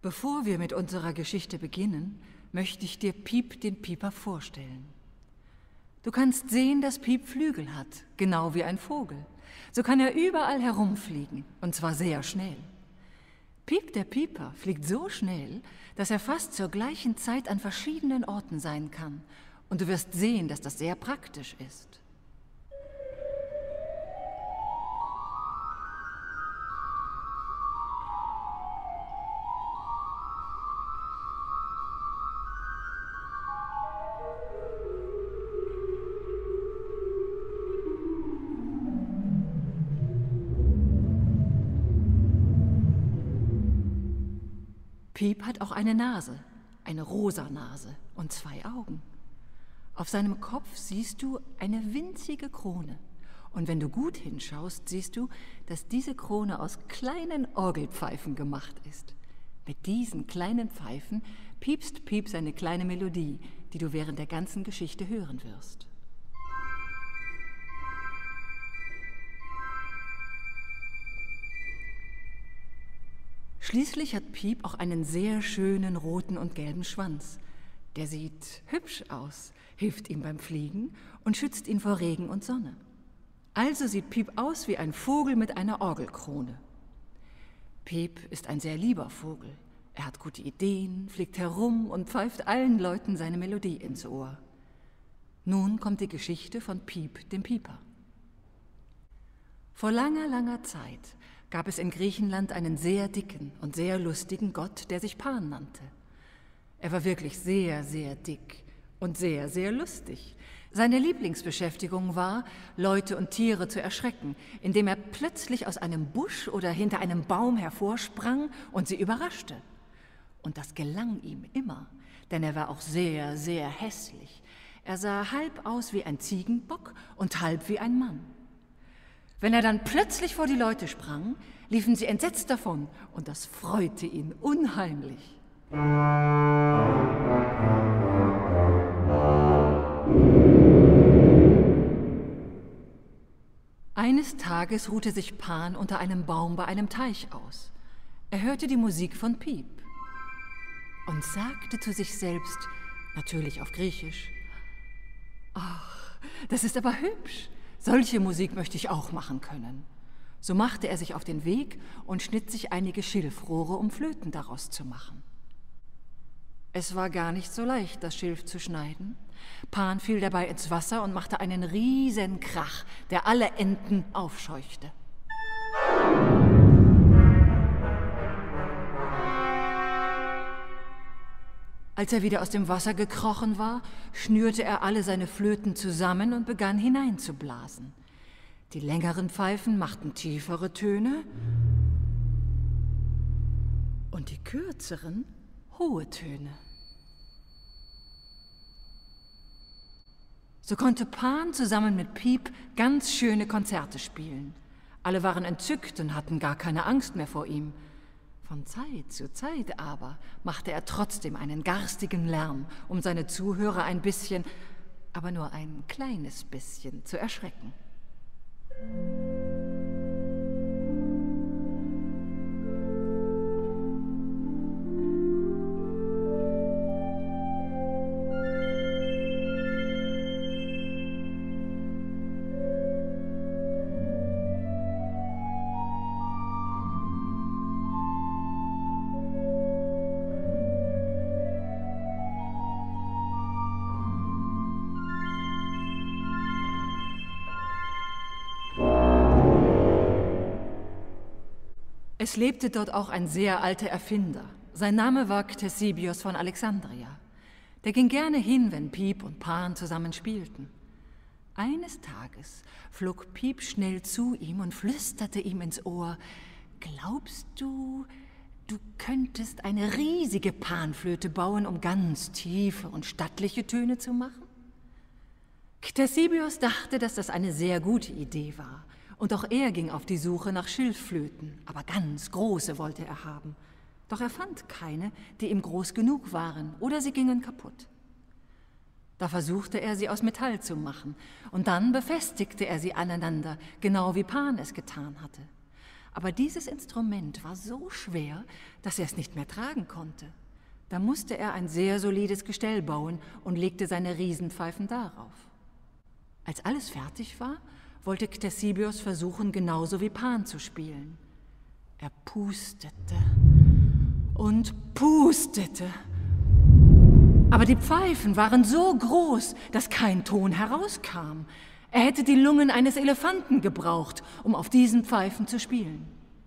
Bevor wir mit unserer Geschichte beginnen, möchte ich dir Piep den Pieper vorstellen. Du kannst sehen, dass Piep Flügel hat, genau wie ein Vogel. So kann er überall herumfliegen, und zwar sehr schnell. Piep der Pieper fliegt so schnell, dass er fast zur gleichen Zeit an verschiedenen Orten sein kann. Und du wirst sehen, dass das sehr praktisch ist. Piep hat auch eine Nase, eine rosa Nase und 2 Augen. Auf seinem Kopf siehst du eine winzige Krone. Und wenn du gut hinschaust, siehst du, dass diese Krone aus kleinen Orgelpfeifen gemacht ist. Mit diesen kleinen Pfeifen piepst Piep seine kleine Melodie, die du während der ganzen Geschichte hören wirst. Schließlich hat Piep auch einen sehr schönen roten und gelben Schwanz. Der sieht hübsch aus, hilft ihm beim Fliegen und schützt ihn vor Regen und Sonne. Also sieht Piep aus wie ein Vogel mit einer Orgelkrone. Piep ist ein sehr lieber Vogel. Er hat gute Ideen, fliegt herum und pfeift allen Leuten seine Melodie ins Ohr. Nun kommt die Geschichte von Piep dem Pieper. Vor langer, langer Zeit gab es in Griechenland einen sehr dicken und sehr lustigen Gott, der sich Pan nannte. Er war wirklich sehr, sehr dick und sehr, sehr lustig. Seine Lieblingsbeschäftigung war, Leute und Tiere zu erschrecken, indem er plötzlich aus einem Busch oder hinter einem Baum hervorsprang und sie überraschte. Und das gelang ihm immer, denn er war auch sehr, sehr hässlich. Er sah halb aus wie ein Ziegenbock und halb wie ein Mann. Wenn er dann plötzlich vor die Leute sprang, liefen sie entsetzt davon und das freute ihn unheimlich. Eines Tages ruhte sich Pan unter einem Baum bei einem Teich aus. Er hörte die Musik von Piep und sagte zu sich selbst, natürlich auf Griechisch: »Ach, das ist aber hübsch. Solche Musik möchte ich auch machen können.« So machte er sich auf den Weg und schnitt sich einige Schilfrohre, um Flöten daraus zu machen. Es war gar nicht so leicht, das Schilf zu schneiden. Pan fiel dabei ins Wasser und machte einen riesen Krach, der alle Enten aufscheuchte. Als er wieder aus dem Wasser gekrochen war, schnürte er alle seine Flöten zusammen und begann hineinzublasen. Die längeren Pfeifen machten tiefere Töne und die kürzeren hohe Töne. So konnte Pan zusammen mit Piep ganz schöne Konzerte spielen. Alle waren entzückt und hatten gar keine Angst mehr vor ihm. Von Zeit zu Zeit aber machte er trotzdem einen garstigen Lärm, um seine Zuhörer ein bisschen, aber nur ein kleines bisschen zu erschrecken. Es lebte dort auch ein sehr alter Erfinder. Sein Name war Ctesibios von Alexandria. Der ging gerne hin, wenn Piep und Pan zusammen spielten. Eines Tages flog Piep schnell zu ihm und flüsterte ihm ins Ohr: »Glaubst du, du könntest eine riesige Panflöte bauen, um ganz tiefe und stattliche Töne zu machen?« Ctesibios dachte, dass das eine sehr gute Idee war. Und auch er ging auf die Suche nach Schilfflöten, aber ganz große wollte er haben. Doch er fand keine, die ihm groß genug waren, oder sie gingen kaputt. Da versuchte er, sie aus Metall zu machen, und dann befestigte er sie aneinander, genau wie Pan es getan hatte. Aber dieses Instrument war so schwer, dass er es nicht mehr tragen konnte. Da musste er ein sehr solides Gestell bauen und legte seine Riesenpfeifen darauf. Als alles fertig war, wollte Ctesibios versuchen, genauso wie Pan zu spielen. Er pustete und pustete. Aber die Pfeifen waren so groß, dass kein Ton herauskam. Er hätte die Lungen eines Elefanten gebraucht, um auf diesen Pfeifen zu spielen.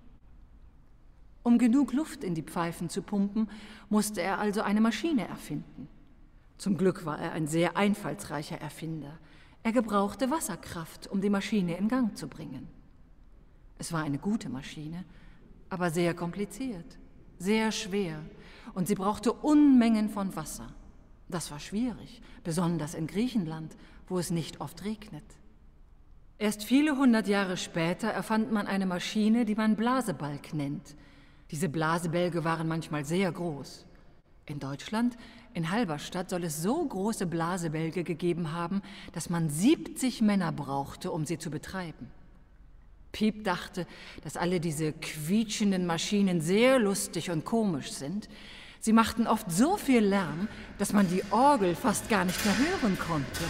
Um genug Luft in die Pfeifen zu pumpen, musste er also eine Maschine erfinden. Zum Glück war er ein sehr einfallsreicher Erfinder. Er gebrauchte Wasserkraft, um die Maschine in Gang zu bringen. Es war eine gute Maschine, aber sehr kompliziert, sehr schwer, und sie brauchte Unmengen von Wasser. Das war schwierig, besonders in Griechenland, wo es nicht oft regnet. Erst viele 100 Jahre später erfand man eine Maschine, die man Blasebalg nennt. Diese Blasebälge waren manchmal sehr groß. In Deutschland, in Halberstadt, soll es so große Blasebälge gegeben haben, dass man 70 Männer brauchte, um sie zu betreiben. Piep dachte, dass alle diese quietschenden Maschinen sehr lustig und komisch sind. Sie machten oft so viel Lärm, dass man die Orgel fast gar nicht mehr hören konnte.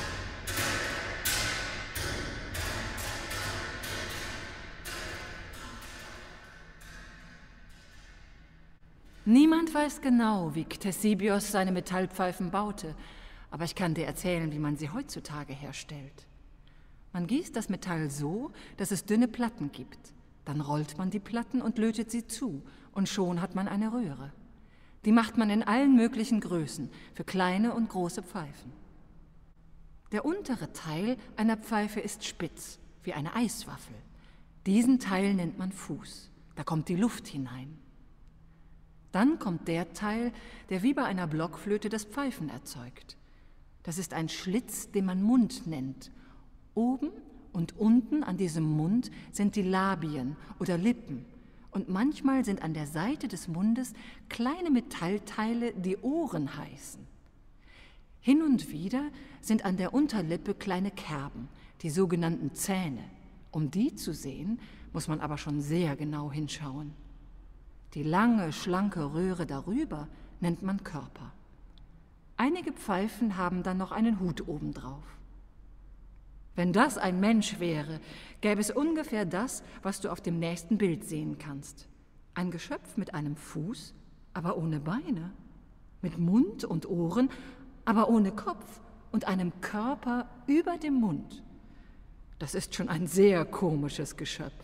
Niemand weiß genau, wie Ctesibios seine Metallpfeifen baute, aber ich kann dir erzählen, wie man sie heutzutage herstellt. Man gießt das Metall so, dass es dünne Platten gibt. Dann rollt man die Platten und lötet sie zu, und schon hat man eine Röhre. Die macht man in allen möglichen Größen, für kleine und große Pfeifen. Der untere Teil einer Pfeife ist spitz, wie eine Eiswaffel. Diesen Teil nennt man Fuß, da kommt die Luft hinein. Dann kommt der Teil, der wie bei einer Blockflöte das Pfeifen erzeugt. Das ist ein Schlitz, den man Mund nennt. Oben und unten an diesem Mund sind die Labien oder Lippen. Und manchmal sind an der Seite des Mundes kleine Metallteile, die Ohren heißen. Hin und wieder sind an der Unterlippe kleine Kerben, die sogenannten Zähne. Um die zu sehen, muss man aber schon sehr genau hinschauen. Die lange, schlanke Röhre darüber nennt man Körper. Einige Pfeifen haben dann noch einen Hut obendrauf. Wenn das ein Mensch wäre, gäbe es ungefähr das, was du auf dem nächsten Bild sehen kannst. Ein Geschöpf mit einem Fuß, aber ohne Beine, mit Mund und Ohren, aber ohne Kopf und einem Körper über dem Mund. Das ist schon ein sehr komisches Geschöpf.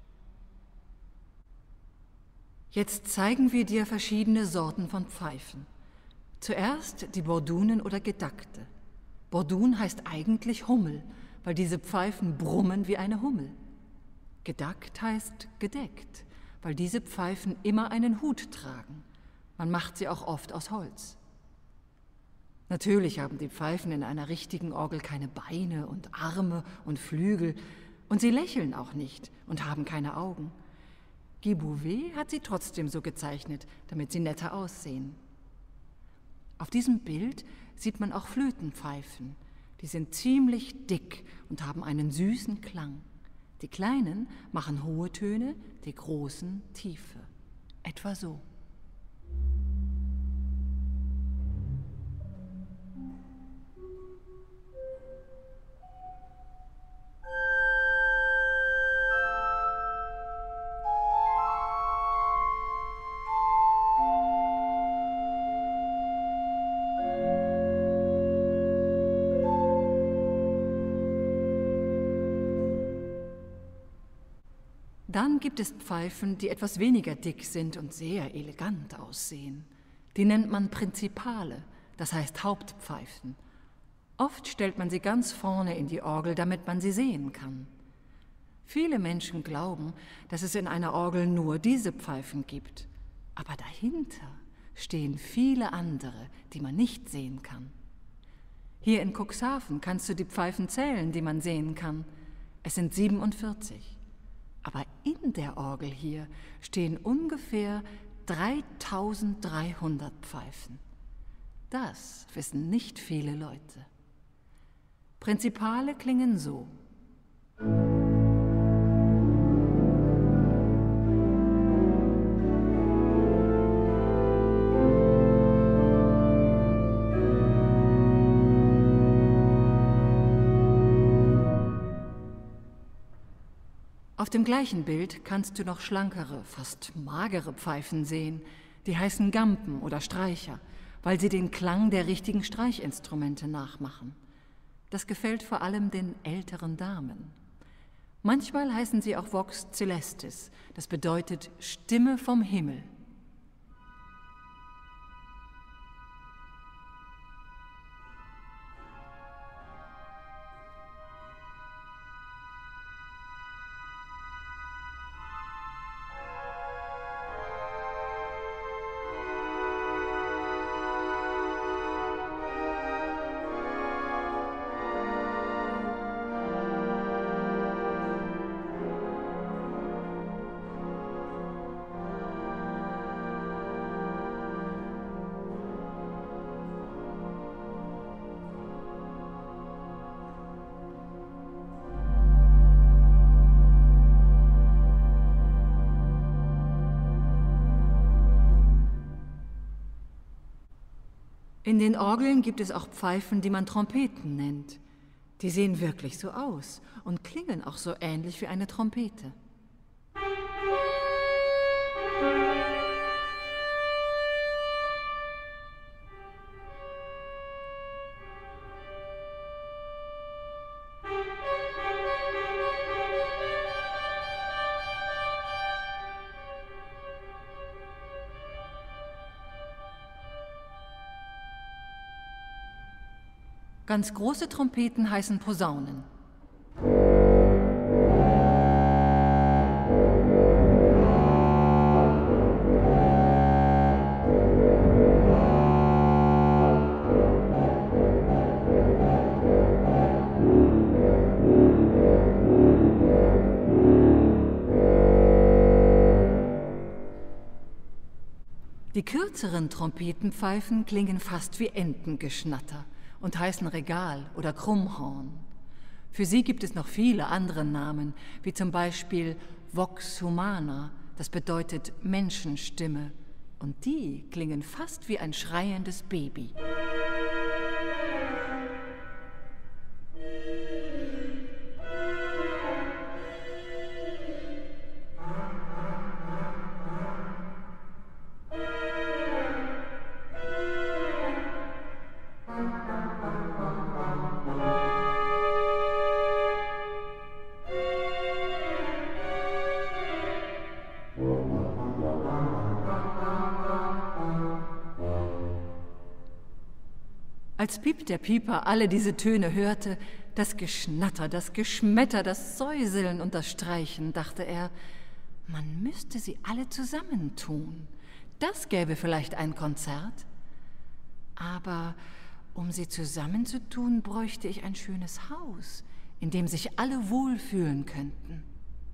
Jetzt zeigen wir dir verschiedene Sorten von Pfeifen. Zuerst die Bordunen oder Gedackte. Bordun heißt eigentlich Hummel, weil diese Pfeifen brummen wie eine Hummel. Gedackt heißt gedeckt, weil diese Pfeifen immer einen Hut tragen. Man macht sie auch oft aus Holz. Natürlich haben die Pfeifen in einer richtigen Orgel keine Beine und Arme und Flügel, und sie lächeln auch nicht und haben keine Augen. Guy Bouvet hat sie trotzdem so gezeichnet, damit sie netter aussehen. Auf diesem Bild sieht man auch Flötenpfeifen. Die sind ziemlich dick und haben einen süßen Klang. Die kleinen machen hohe Töne, die großen tiefe. Etwa so. Dann gibt es Pfeifen, die etwas weniger dick sind und sehr elegant aussehen. Die nennt man Prinzipale, das heißt Hauptpfeifen. Oft stellt man sie ganz vorne in die Orgel, damit man sie sehen kann. Viele Menschen glauben, dass es in einer Orgel nur diese Pfeifen gibt. Aber dahinter stehen viele andere, die man nicht sehen kann. Hier in Cuxhaven kannst du die Pfeifen zählen, die man sehen kann. Es sind 47. Aber in der Orgel hier stehen ungefähr 3300 Pfeifen. Das wissen nicht viele Leute. Prinzipale klingen so. dem gleichen Bild kannst du noch schlankere, fast magere Pfeifen sehen. Die heißen Gampen oder Streicher, weil sie den Klang der richtigen Streichinstrumente nachmachen. Das gefällt vor allem den älteren Damen. Manchmal heißen sie auch Vox Celestis, das bedeutet Stimme vom Himmel. In den Orgeln gibt es auch Pfeifen, die man Trompeten nennt. Die sehen wirklich so aus und klingen auch so ähnlich wie eine Trompete. Ganz große Trompeten heißen Posaunen. Die kürzeren Trompetenpfeifen klingen fast wie Entengeschnatter und heißen Regal oder Krummhorn. Für sie gibt es noch viele andere Namen, wie zum Beispiel Vox Humana, das bedeutet Menschenstimme, und die klingen fast wie ein schreiendes Baby. Als Piep der Pieper alle diese Töne hörte, das Geschnatter, das Geschmetter, das Säuseln und das Streichen, dachte er, man müsste sie alle zusammentun. Das gäbe vielleicht ein Konzert. Aber um sie zusammenzutun, bräuchte ich ein schönes Haus, in dem sich alle wohlfühlen könnten.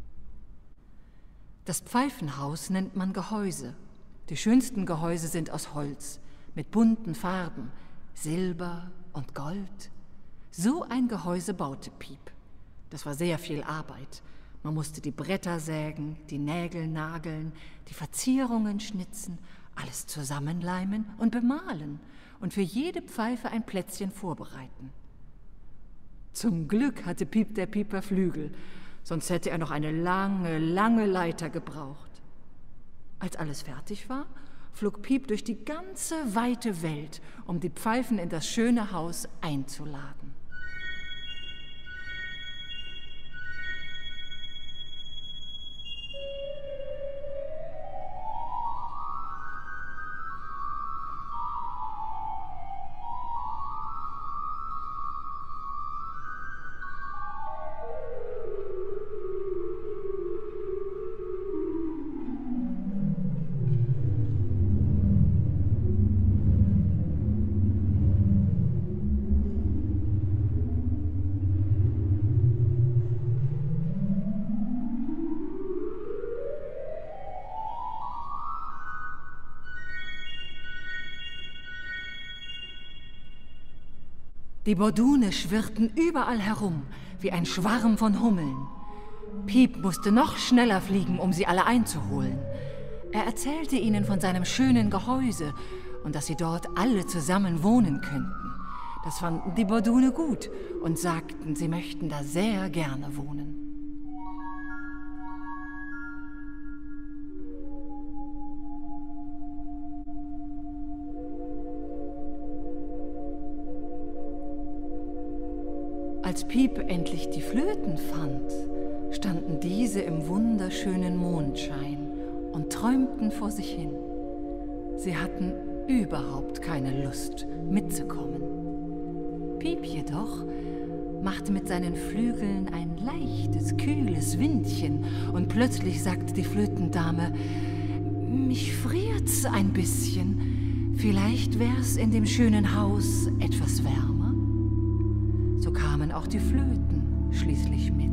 Das Pfeifenhaus nennt man Gehäuse. Die schönsten Gehäuse sind aus Holz, mit bunten Farben, Silber und Gold. So ein Gehäuse baute Piep. Das war sehr viel Arbeit. Man musste die Bretter sägen, die Nägel nageln, die Verzierungen schnitzen, alles zusammenleimen und bemalen und für jede Pfeife ein Plätzchen vorbereiten. Zum Glück hatte Piep der Pieper Flügel, sonst hätte er noch eine lange, lange Leiter gebraucht. Als alles fertig war, flog Piep durch die ganze weite Welt, um die Pfeifen in das schöne Haus einzuladen. Die Bordune schwirrten überall herum, wie ein Schwarm von Hummeln. Piep musste noch schneller fliegen, um sie alle einzuholen. Er erzählte ihnen von seinem schönen Gehäuse und dass sie dort alle zusammen wohnen könnten. Das fanden die Bordune gut und sagten, sie möchten da sehr gerne wohnen. Als Piep endlich die Flöten fand, standen diese im wunderschönen Mondschein und träumten vor sich hin. Sie hatten überhaupt keine Lust, mitzukommen. Piep jedoch machte mit seinen Flügeln ein leichtes, kühles Windchen und plötzlich sagte die Flötendame: »Mich friert's ein bisschen. Vielleicht wär's in dem schönen Haus etwas wärmer.« So kamen auch die Flöten schließlich mit.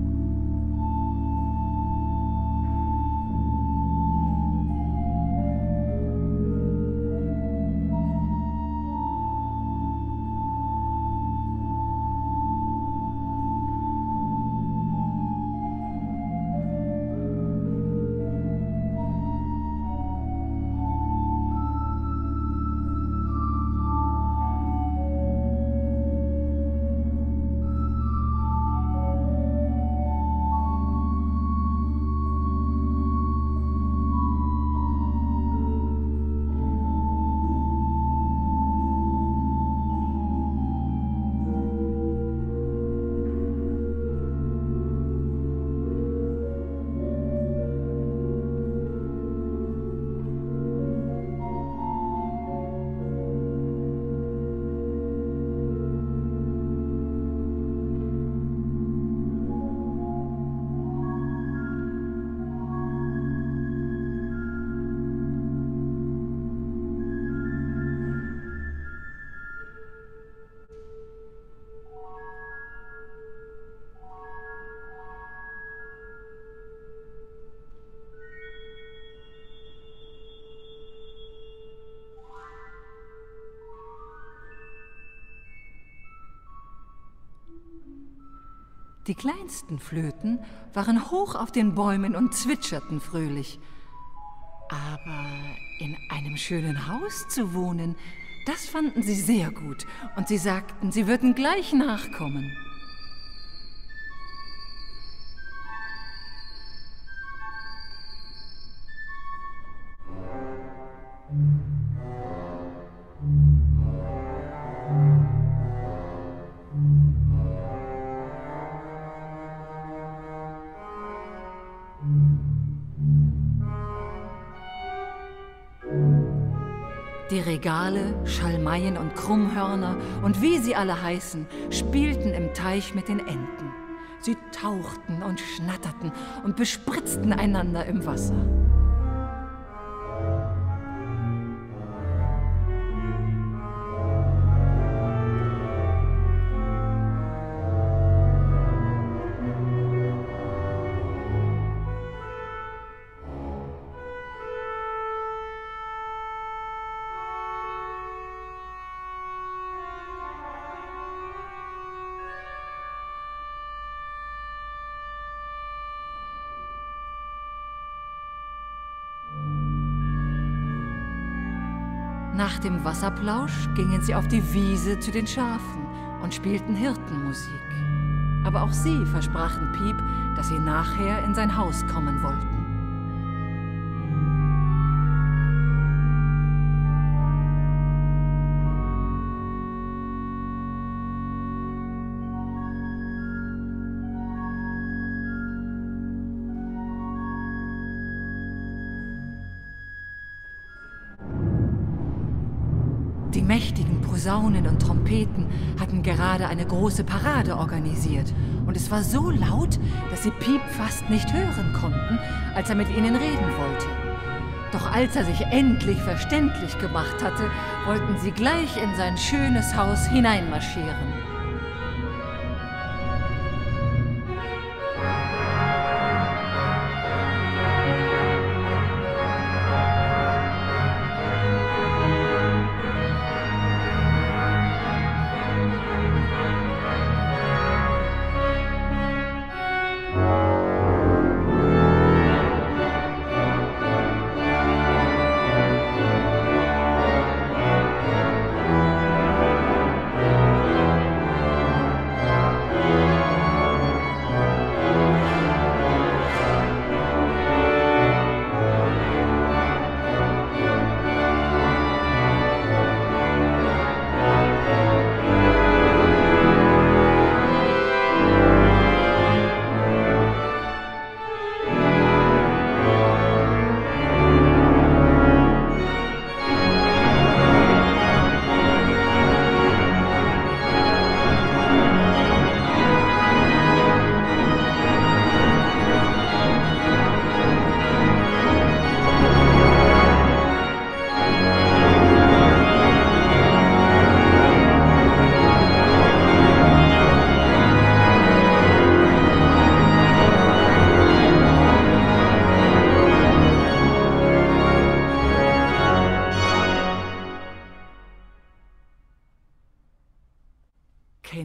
Die kleinsten Flöten waren hoch auf den Bäumen und zwitscherten fröhlich. Aber in einem schönen Haus zu wohnen, das fanden sie sehr gut und sie sagten, sie würden gleich nachkommen. Die Regale, Schalmeien und Krummhörner und wie sie alle heißen, spielten im Teich mit den Enten. Sie tauchten und schnatterten und bespritzten einander im Wasser. Nach dem Wasserplausch gingen sie auf die Wiese zu den Schafen und spielten Hirtenmusik. Aber auch sie versprachen Piep, dass sie nachher in sein Haus kommen wollten. Die mächtigen Posaunen und Trompeten hatten gerade eine große Parade organisiert. Und es war so laut, dass sie Piep fast nicht hören konnten, als er mit ihnen reden wollte. Doch als er sich endlich verständlich gemacht hatte, wollten sie gleich in sein schönes Haus hineinmarschieren.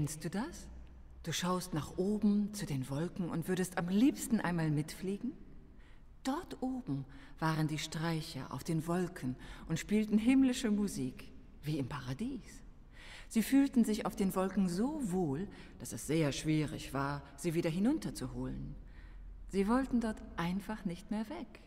Kennst du das? Du schaust nach oben zu den Wolken und würdest am liebsten einmal mitfliegen? Dort oben waren die Streicher auf den Wolken und spielten himmlische Musik, wie im Paradies. Sie fühlten sich auf den Wolken so wohl, dass es sehr schwierig war, sie wieder hinunterzuholen. Sie wollten dort einfach nicht mehr weg.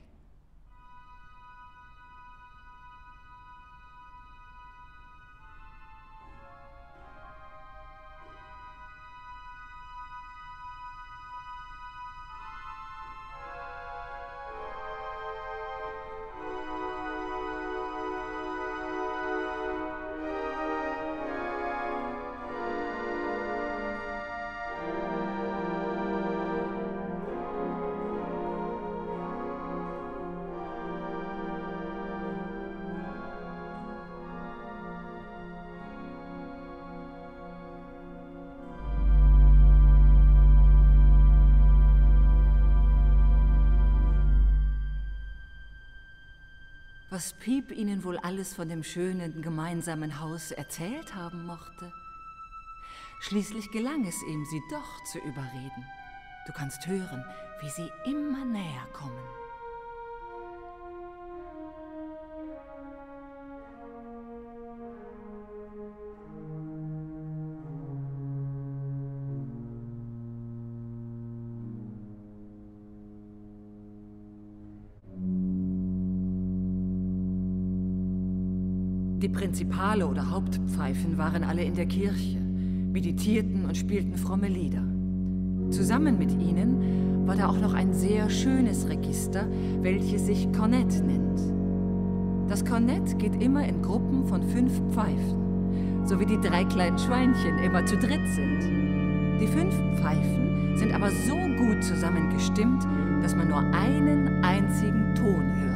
Was Piep ihnen wohl alles von dem schönen gemeinsamen Haus erzählt haben mochte. Schließlich gelang es ihm, sie doch zu überreden. Du kannst hören, wie sie immer näher kommen. Die Prinzipale oder Hauptpfeifen waren alle in der Kirche, meditierten und spielten fromme Lieder. Zusammen mit ihnen war da auch noch ein sehr schönes Register, welches sich Kornett nennt. Das Kornett geht immer in Gruppen von 5 Pfeifen, so wie die 3 kleinen Schweinchen immer zu dritt sind. Die 5 Pfeifen sind aber so gut zusammengestimmt, dass man nur einen einzigen Ton hört.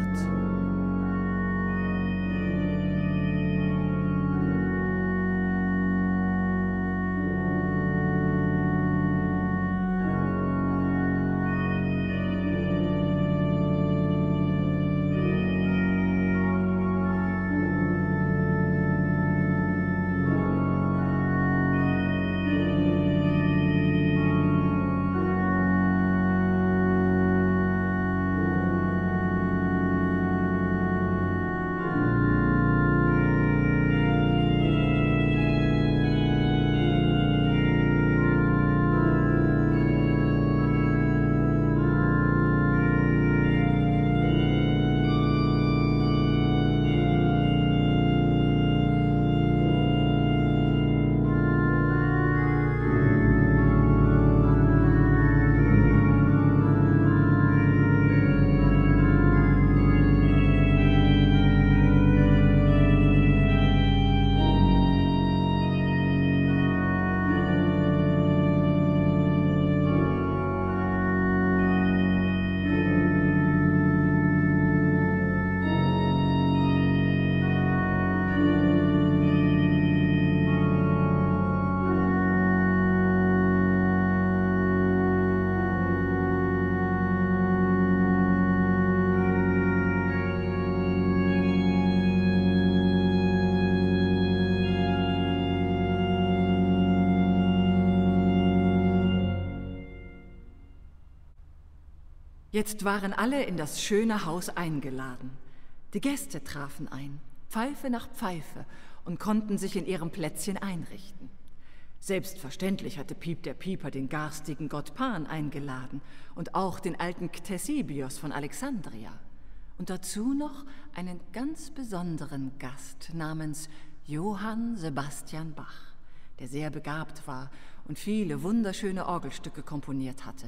Jetzt waren alle in das schöne Haus eingeladen. Die Gäste trafen ein, Pfeife nach Pfeife, und konnten sich in ihrem Plätzchen einrichten. Selbstverständlich hatte Piep der Pieper den garstigen Gott Pan eingeladen und auch den alten Ctesibios von Alexandria. Und dazu noch einen ganz besonderen Gast namens Johann Sebastian Bach, der sehr begabt war und viele wunderschöne Orgelstücke komponiert hatte.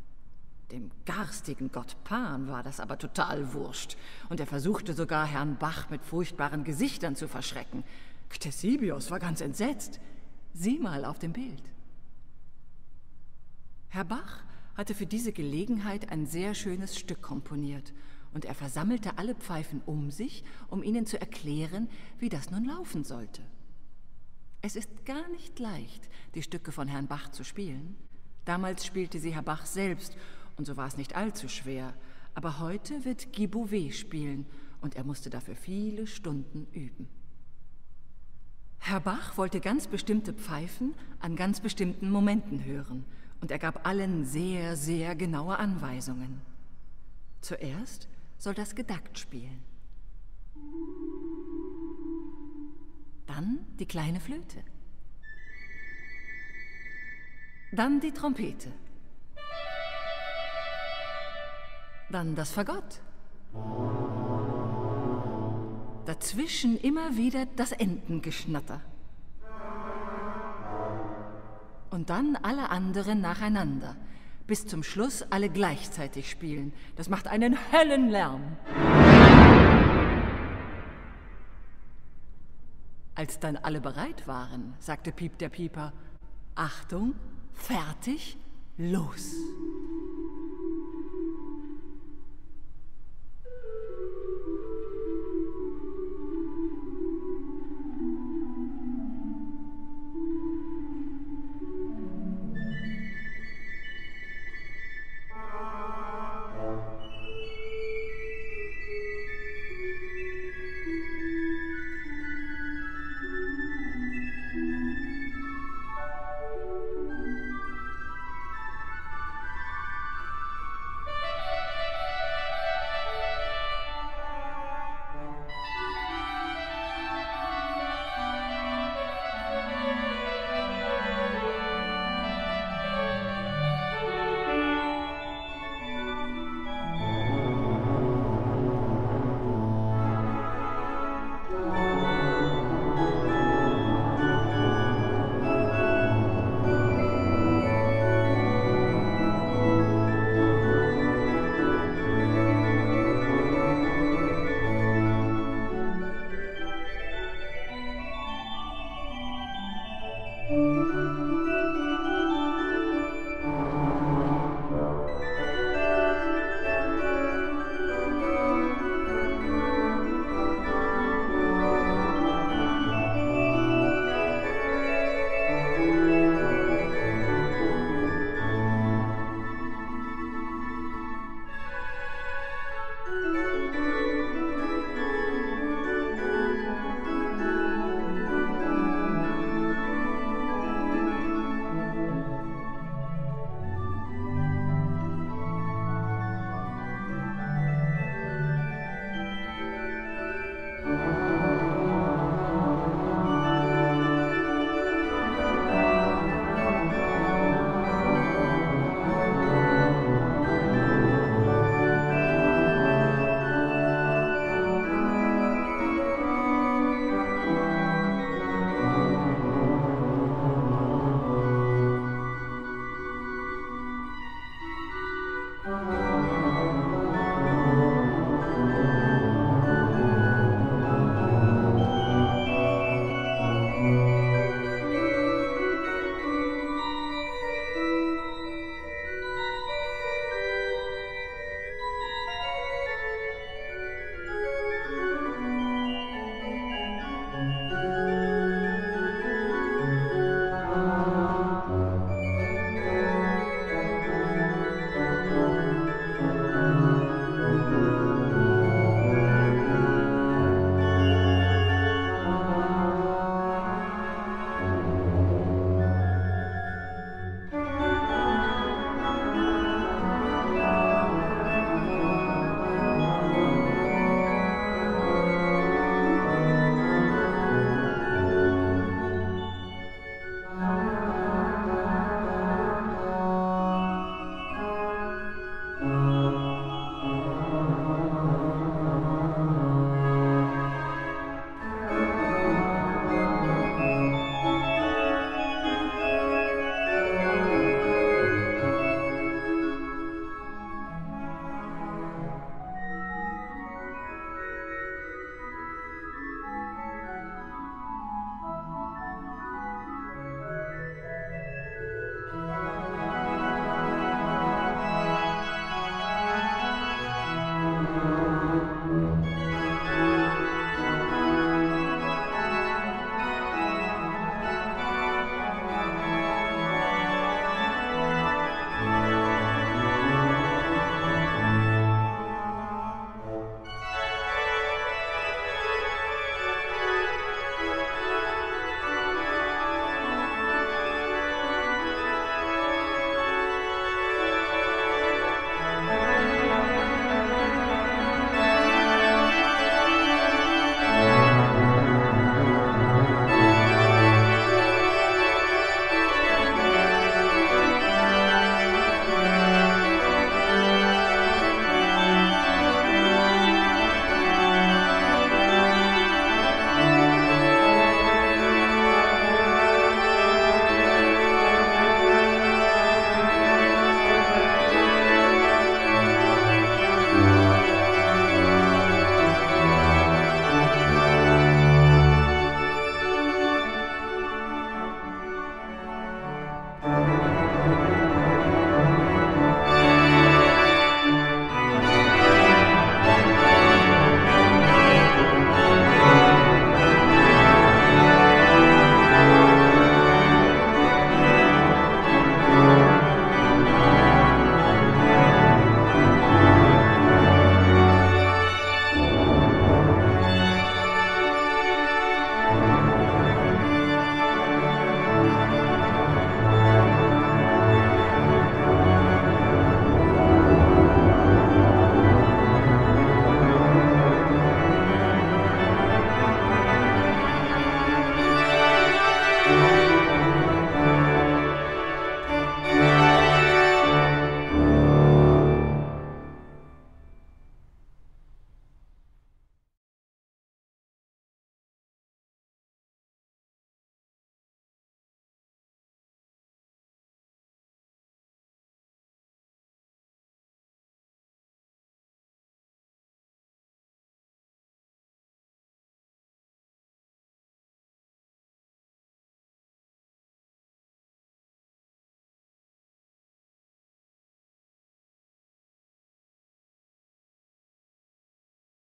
Dem garstigen Gott Pan war das aber total wurscht, und er versuchte sogar, Herrn Bach mit furchtbaren Gesichtern zu verschrecken. Ctesibios war ganz entsetzt. Sieh mal auf dem Bild. Herr Bach hatte für diese Gelegenheit ein sehr schönes Stück komponiert, und er versammelte alle Pfeifen um sich, um ihnen zu erklären, wie das nun laufen sollte. Es ist gar nicht leicht, die Stücke von Herrn Bach zu spielen. Damals spielte sie Herr Bach selbst, und so war es nicht allzu schwer. Aber heute wird Guy Bouvet spielen, und er musste dafür viele Stunden üben. Herr Bach wollte ganz bestimmte Pfeifen an ganz bestimmten Momenten hören und er gab allen sehr, sehr genaue Anweisungen. Zuerst soll das Gedackt spielen. Dann die kleine Flöte. Dann die Trompete. Dann das Fagott. Dazwischen immer wieder das Entengeschnatter. Und dann alle anderen nacheinander, bis zum Schluss alle gleichzeitig spielen. Das macht einen Höllenlärm. Als dann alle bereit waren, sagte Piep der Pieper: Achtung, fertig, los!